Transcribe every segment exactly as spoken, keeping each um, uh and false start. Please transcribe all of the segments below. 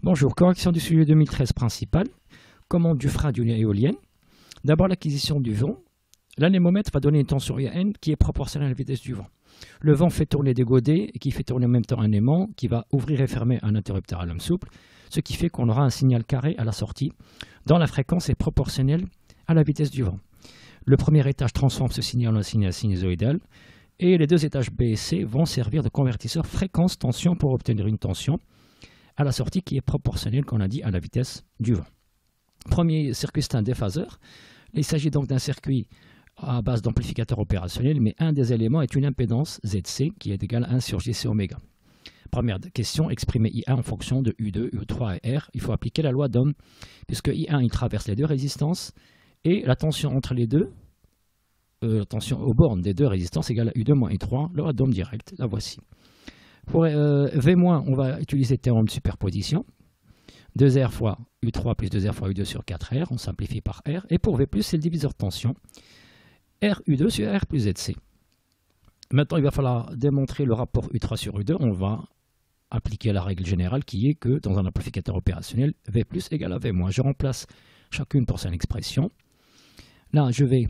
Bonjour, correction du sujet deux mille treize principal. Commande du frein d'une éolienne. D'abord l'acquisition du vent. L'anémomètre va donner une tension I A N qui est proportionnelle à la vitesse du vent. Le vent fait tourner des godets et qui fait tourner en même temps un aimant qui va ouvrir et fermer un interrupteur à lame souple, ce qui fait qu'on aura un signal carré à la sortie dont la fréquence est proportionnelle à la vitesse du vent. Le premier étage transforme ce signal en un signal sinusoïdal et les deux étages B et C vont servir de convertisseur fréquence-tension pour obtenir une tension à la sortie qui est proportionnelle, qu'on a dit, à la vitesse du vent. Premier circuit, c'est un déphaseur. Il s'agit donc d'un circuit à base d'amplificateur opérationnel, mais un des éléments est une impédance Z C qui est égale à un sur J C oméga. Première question, exprimer I un en fonction de U deux, U trois et R. Il faut appliquer la loi d'Ohm, puisque I un il traverse les deux résistances et la tension entre les deux, euh, la tension aux bornes des deux résistances égale à U deux moins U trois, la loi d'Ohm directe, la voici. Pour euh, V-, on va utiliser le théorème de superposition. deux R fois U trois plus deux R fois U deux sur quatre R, on simplifie par R. Et pour V+, c'est le diviseur de tension, R U deux sur R plus Z C. Maintenant, il va falloir démontrer le rapport U trois sur U deux. On va appliquer la règle générale qui est que dans un amplificateur opérationnel, V plus égale à V-. Je remplace chacune pour son expression. Là, je vais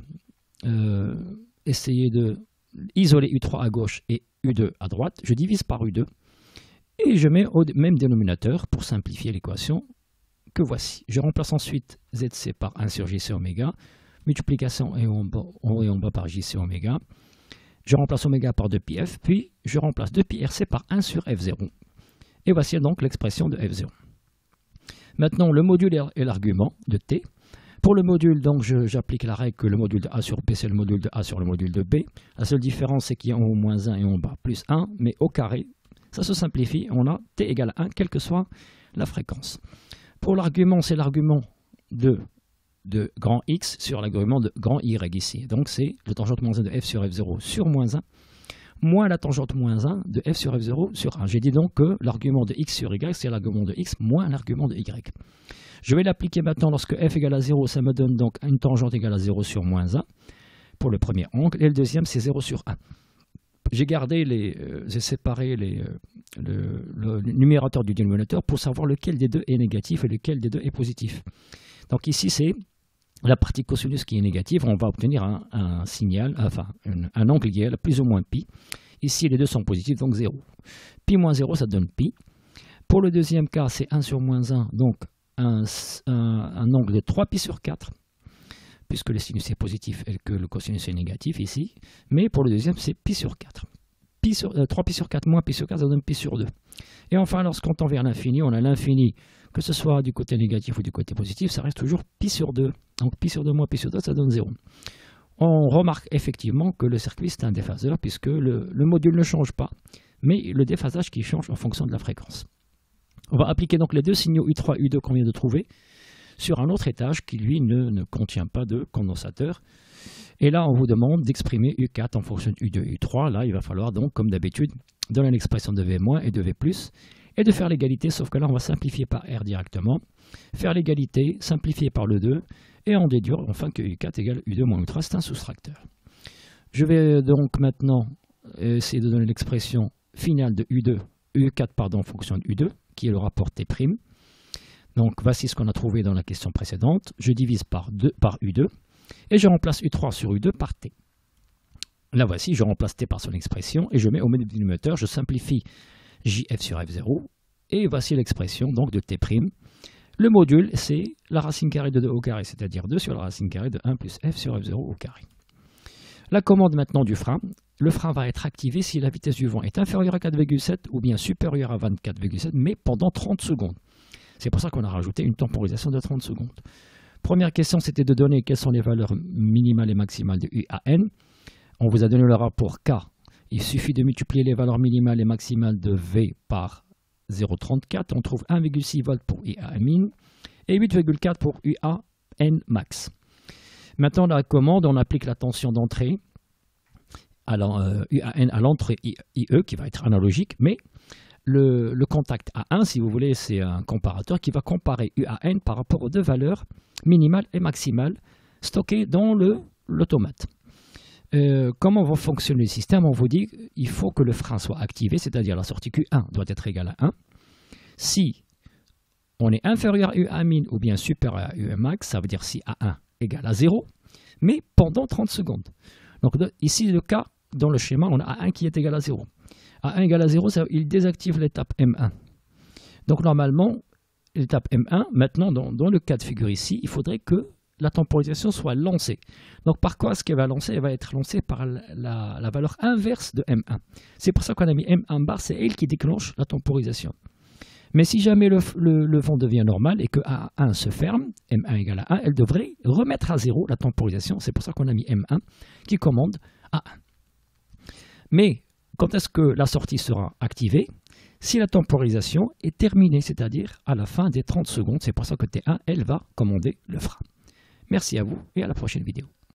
euh, essayer de isoler U trois à gauche et U deux à droite. Je divise par U deux et je mets au même dénominateur pour simplifier l'équation que voici. Je remplace ensuite Z C par un sur J C oméga, multiplication et en bas, en haut et en bas par J C oméga. Je remplace oméga par deux pi F, puis je remplace deux pi R C par un sur F zéro. Et voici donc l'expression de F zéro. Maintenant, le module est l'argument de T. Pour le module, donc, j'applique la règle que le module de A sur B, c'est le module de A sur le module de B. La seule différence, c'est qu'il y a en haut moins un et en bas plus un, mais au carré, ça se simplifie. On a T égale à un, quelle que soit la fréquence. Pour l'argument, c'est l'argument de, de grand X sur l'argument de grand Y ici. Donc, c'est le tangente moins un de F sur F zéro sur moins un, moins la tangente moins un de F sur F zéro sur un. J'ai dit donc que l'argument de X sur Y, c'est l'argument de X moins l'argument de Y. Je vais l'appliquer maintenant lorsque F égale à zéro, ça me donne donc une tangente égale à zéro sur moins un pour le premier angle, et le deuxième c'est zéro sur un. J'ai gardé les, euh, j'ai séparé les, euh, le, le numérateur du dénominateur pour savoir lequel des deux est négatif et lequel des deux est positif. Donc ici c'est la partie cosinus qui est négative, on va obtenir un, un signal, enfin un, un angle égal à plus ou moins pi. Ici les deux sont positifs, donc zéro. Pi moins zéro, ça donne pi. Pour le deuxième cas, c'est un sur moins un, donc un, un, un angle de trois pi sur quatre, puisque le sinus est positif et que le cosinus est négatif ici. Mais pour le deuxième, c'est pi sur quatre. Pi sur, euh, trois pi sur quatre moins pi sur quatre, ça donne pi sur deux. Et enfin, lorsqu'on tend vers l'infini, on a l'infini, que ce soit du côté négatif ou du côté positif, ça reste toujours pi sur deux. Donc pi sur deux moins pi sur deux, ça donne zéro. On remarque effectivement que le circuit, c'est un déphaseur, puisque le, le module ne change pas, mais le déphasage qui change en fonction de la fréquence. On va appliquer donc les deux signaux U trois et U deux qu'on vient de trouver sur un autre étage qui, lui, ne, ne contient pas de condensateur. Et là, on vous demande d'exprimer U quatre en fonction de U deux et U trois. Là, il va falloir donc, comme d'habitude, donner l'expression de V- et de V+, et de faire l'égalité, sauf que là, on va simplifier par R directement, faire l'égalité, simplifier par le deux, et en déduire enfin que U quatre égale U deux moins U trois, c'est un soustracteur. Je vais donc maintenant essayer de donner l'expression finale de U deux, U quatre pardon, en fonction de U deux, qui est le rapport T'. Donc voici ce qu'on a trouvé dans la question précédente. Je divise par, deux, par U deux et je remplace U trois sur U deux par T. Là voici, je remplace T par son expression et je mets au même dénominateur, je simplifie J F sur F zéro et voici l'expression donc de T'. Le module, c'est la racine carrée de deux au carré, c'est-à-dire deux sur la racine carrée de un plus F sur F zéro au carré. La commande maintenant du frein. Le frein va être activé si la vitesse du vent est inférieure à quatre virgule sept ou bien supérieure à vingt-quatre virgule sept, mais pendant trente secondes. C'est pour ça qu'on a rajouté une temporisation de trente secondes. Première question, c'était de donner quelles sont les valeurs minimales et maximales de U A N. On vous a donné le rapport K. Il suffit de multiplier les valeurs minimales et maximales de V par zéro virgule trente-quatre. On trouve un virgule six volts pour U A N min et huit virgule quatre pour U A N max. Maintenant, la commande, on applique la tension d'entrée à U A N à l'entrée I E qui va être analogique, mais le, le contact A un, si vous voulez, c'est un comparateur qui va comparer U A N par rapport aux deux valeurs minimales et maximales stockées dans l'automate. Euh, comment va fonctionner le système? On vous dit qu'il faut que le frein soit activé, c'est-à-dire la sortie Q un doit être égale à un. Si on est inférieur à U A min ou bien supérieur à U A max, ça veut dire si A un égale à zéro, mais pendant trente secondes. Donc ici, le cas, dans le schéma, on a A un qui est égal à zéro. A un égale à zéro, ça, il désactive l'étape M un. Donc normalement, l'étape M un, maintenant, dans, dans le cas de figure ici, il faudrait que la temporalisation soit lancée. Donc par quoi est-ce qu'elle va lancer? Elle va être lancée par la, la, la valeur inverse de M un. C'est pour ça qu'on a mis M un bar, c'est elle qui déclenche la temporisation. Mais si jamais le, le, le vent devient normal et que A un se ferme, M un égale à un, elle devrait remettre à zéro la temporisation. C'est pour ça qu'on a mis M un qui commande A un. Mais quand est-ce que la sortie sera activée? Si la temporisation est terminée, c'est-à-dire à la fin des trente secondes. C'est pour ça que T un, elle va commander le frein. Merci à vous et à la prochaine vidéo.